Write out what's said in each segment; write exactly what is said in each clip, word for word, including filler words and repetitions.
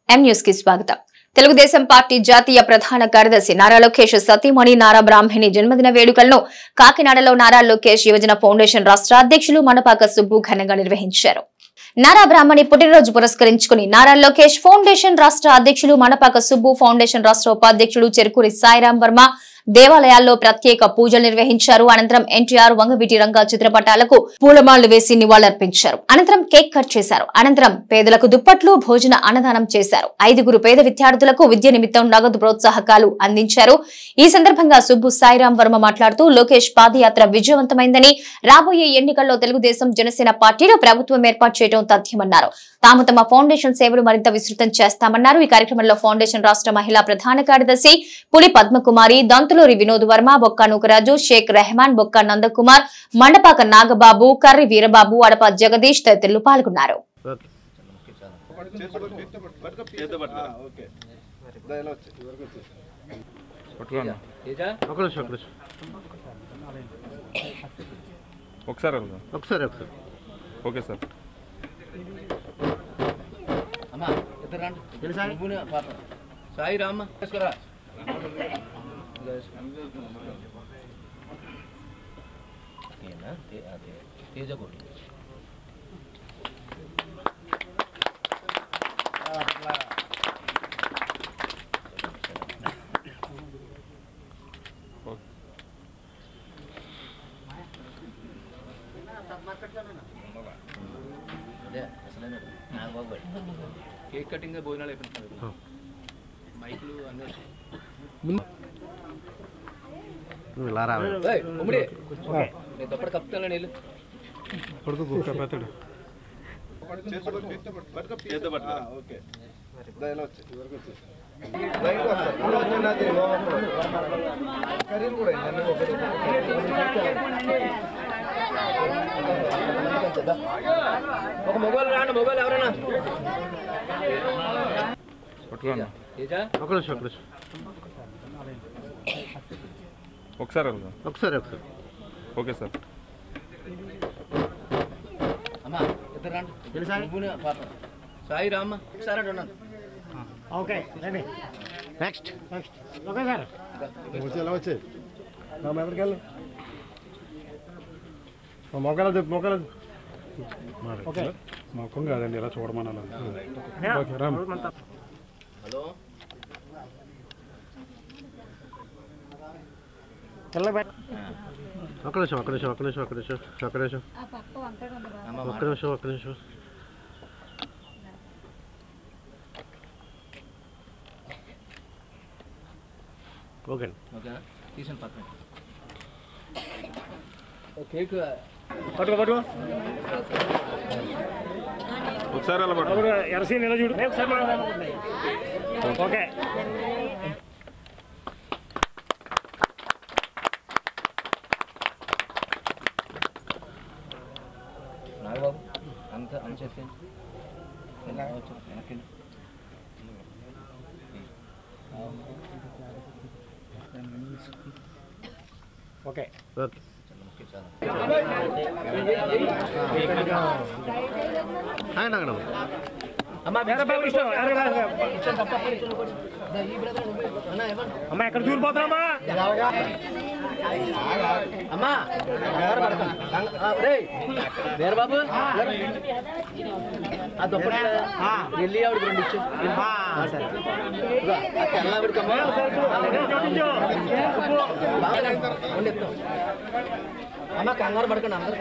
M news కి స్వాగతం. Telugu Desam party జాతీయ ప్రధాన కార్యదర్శి నారా లోకేష్ సతీమణి నారా బ్రాహ్మణి జన్మదిన వేడుకలను కాకినాడలో నారా లోకేష్ యువజన ఫౌండేషన్ రాష్ట్ర అధ్యక్షులు మండపాక సుబ్బు ఘనంగా నిర్వహించారు. నారా బ్రాహ్మణి పుట్టినరోజు పురస్కరించుకుని నారా లోకేష్ ఫౌండేషన్ రాష్ట్ర అధ్యక్షులు మండపాక సుబ్బు, ఫౌండేషన్ రాష్ట్ర ఉపాధ్యక్షుడు చెరుకూరి సాయిరాం వర్మ దేవాలయాల్లో ప్రత్యేక పూజలు నిర్వహించారు. అనంతరం ఎన్టీఆర్, వంగవీటి రంగా చిత్రపటాలకు పూలమాలలు వేసి నివాళులర్పించారు. అనంతరం కేక్ కట్ చేశారు. అనంతరం పేదలకు దుప్పట్లు, భోజన అన్నదానం చేశారు. ఐదుగురు పేద విద్యార్థులకు విద్య నిమిత్తం నగదు ప్రోత్సాహకాలు అందించారు. ఈ సందర్భంగా సుబ్బు సాయిరాం వర్మ మాట్లాడుతూ లోకేష్ పాదయాత్ర విజయవంతమైందని, రాబోయే ఎన్నికల్లో తెలుగుదేశం, జనసేన పార్టీలో ప్రభుత్వం ఏర్పాటు చేయడం తథ్యమన్నారు. తాము తమ ఫౌండేషన్ సేవలు మరింత విస్తృతం చేస్తామన్నారు. ఈ కార్యక్రమంలో ఫౌండేషన్ రాష్ట్ర మహిళా ప్రధాన కార్యదర్శి పులి పద్మకుమారి, దంతులూరి వినోద్ వర్మ, బొక్క నూకరాజు, షేక్ రెహమాన్, బొక్క నందకుమార్, మండపాక నాగబాబు, కర్రి వీరబాబు, అడప జగదీష్ తదితరులు పాల్గొన్నారు. సాయి రామ తేజ కోటి కేక్ కటింగ్ భోజనాలు అయిపోయింది. మైకులు అన్నీ తప్పటి కప్తాను నీళ్ళు ఒక మొబైల్ రాండి. మొబైల్ ఎవరైనా ఒకసారి ఒకసారి ఓకే సార్. అమ్మా ఇద్దరు రండి. సాయి రామ్మ ఒకసారి అటు ఉన్నాను. Okay next next okay sir ఎలా వచ్చే ఎక్కడికి వెళ్ళి మొక్కలు మొక్కలు ఓకే మొక్కం కాదండి, ఇలా చూడమనాలి. హలో ఒక్క నిమిషం ఒక్క నిమిషం ఒక్క నిమిషం ఒక్క నిమిషం ఒక్క నిమిషం ఒక్క నిమిషం ఒక్క నిమిషం ఓకే ఓకే తీసాను పక్కన కేక్ పట్టుకో పట్టుకో ఒకసారి అలా పట్టుకో. ఎరసీ నిల చూడు ఓకే. నాగబాబు అంత అని చెప్పండి. వెనక్కి ఓకే ఓకే అమ్మా ఎక్కడ చూడిపోతున్నామా అమ్మా వేరే బాబు ఆ దుప్పటి వెళ్ళి ఆవిడకి రెండు ఇచ్చు తెల్లవిడికమ్మా అమ్మ కంగారు పడకండి. అందరూ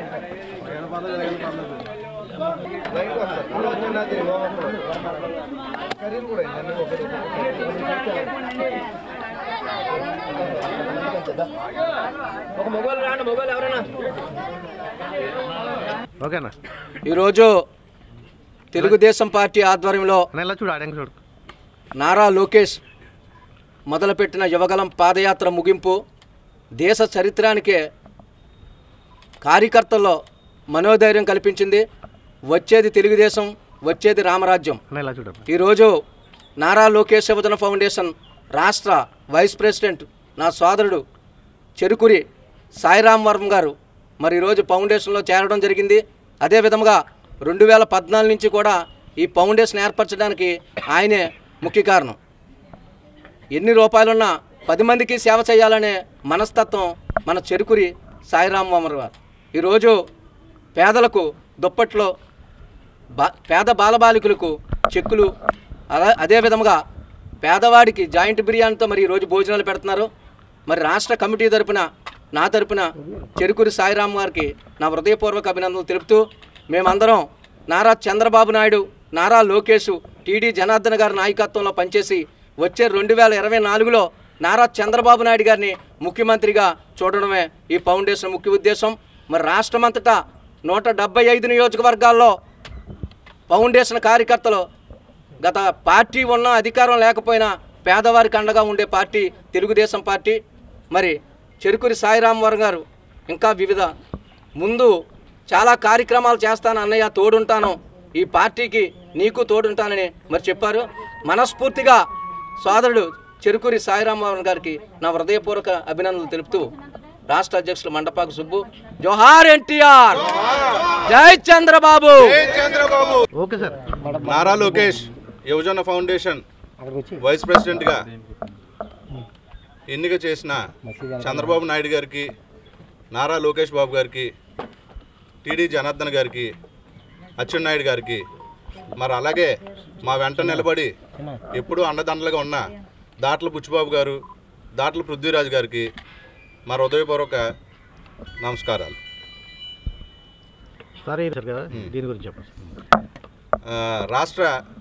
ఒక మొబైల్ రాండి. మొబైల్ ఎవరైనా ఓకేనా. ఈరోజు తెలుగుదేశం పార్టీ ఆధ్వర్యంలో చూడు నారా లోకేష్ మొదలుపెట్టిన యువగలం పాదయాత్ర ముగింపు దేశ చరిత్రానికే కార్యకర్తల్లో మనోధైర్యం కల్పించింది. వచ్చేది తెలుగుదేశం, వచ్చేది రామరాజ్యం. ఈరోజు నారా లోకేష్ యువజన ఫౌండేషన్ రాష్ట్ర వైస్ ప్రెసిడెంట్ నా సోదరుడు చెరుకూరి సాయిరాం వర్మ గారు మరి ఈరోజు ఫౌండేషన్లో చేరడం జరిగింది. అదేవిధంగా రెండు వేల పద్నాలుగు నుంచి కూడా ఈ ఫౌండేషన్ ఏర్పరచడానికి ఆయనే ముఖ్య కారణం. ఎన్ని రూపాయలున్నా పది మందికి సేవ చేయాలనే మనస్తత్వం మన చెరుకురి సాయిరాం వామర్ గారు. ఈరోజు పేదలకు దుప్పట్లో బా పేద బాలబాలికలకు చెక్కులు అలా అదే విధంగా పేదవాడికి జాయింట్ బిర్యానీతో మరి ఈరోజు భోజనాలు పెడుతున్నారు. మరి రాష్ట్ర కమిటీ తరపున నా తరపున చెరుకురి సాయిరాం గారికి నా హృదయపూర్వక అభినందనలు తెలుపుతూ మేమందరం నారా చంద్రబాబు నాయుడు, నారా లోకేష్, టీడీ జనార్దన్ గారి నాయకత్వంలో పనిచేసి వచ్చే రెండు వేల ఇరవై నాలుగులో నారా చంద్రబాబు నాయుడు గారిని ముఖ్యమంత్రిగా చూడడమే ఈ ఫౌండేషన్ ముఖ్య ఉద్దేశం. మరి రాష్ట్రమంతటా నూట డెబ్బై ఐదు నియోజకవర్గాల్లో ఫౌండేషన్ కార్యకర్తలు గత పార్టీ ఉన్న అధికారం లేకపోయినా పేదవారికి అండగా ఉండే పార్టీ తెలుగుదేశం పార్టీ. మరి చెరుకురి సాయిరాం వామర్ గారు ఇంకా వివిధ ముందు చాలా కార్యక్రమాలు చేస్తాను అన్నయ్య, తోడుంటాను, ఈ పార్టీకి నీకు తోడుంటానని మరి చెప్పారు. మనస్ఫూర్తిగా సోదరుడు చెరుకురి సాయిరాం వామర్ గారికి నా హృదయపూర్వక అభినందనలు తెలుపుతూ రాష్ట్ర అధ్యక్షులు మండపాక సుబ్బు, జోహార్ ఎన్టీఆర్, జై చంద్రబాబు. Okay sir. నారా లోకేష్ యువజన ఫౌండేషన్ వైస్ ప్రెసిడెంట్గా ఎన్నిక చేసిన చంద్రబాబు నాయుడు గారికి, నారా లోకేష్ బాబు గారికి, టీడీ జనార్దన్ గారికి, అచ్చెన్నాయుడు గారికి, మరి అలాగే మా వెంట నిలబడి ఎప్పుడూ అండదండలుగా ఉన్న దాట్ల బుచ్చిబాబు గారు, దాట్ల పృథ్వీరాజు గారికి మా హృదయపూర్వక నమస్కారాలు. సరే కదా, దీని గురించి చెప్పండి. రాష్ట్ర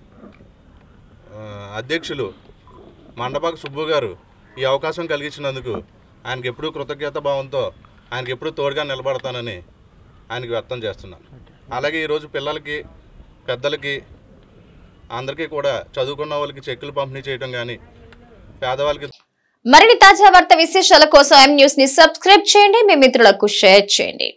అధ్యక్షులు మండపాక సుబ్బు గారు ఈ అవకాశం కలిగించినందుకు ఆయనకి ఎప్పుడూ కృతజ్ఞత భావంతో ఆయనకి ఎప్పుడూ తోడుగా నిలబడతానని ఆయనకి వ్యక్తం చేస్తున్నాను. అలాగే ఈరోజు పిల్లలకి, పెద్దలకి, అందరికీ కూడా చదువుకున్న వాళ్ళకి చెక్కులు పంపిణీ చేయడం కానీ, పేదవాళ్ళకి. మరిన్ని తాజా వార్త విశేషాల కోసం ఎం న్యూస్ ని సబ్స్క్రైబ్ చేయండి, మీ మిత్రులకు షేర్ చేయండి.